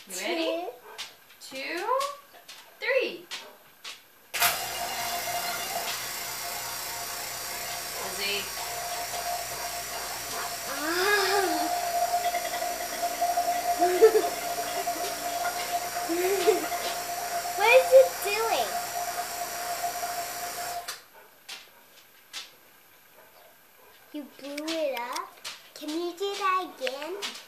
You ready? 2, 3. Lizzie. What is it doing? You blew it up? Can you do that again?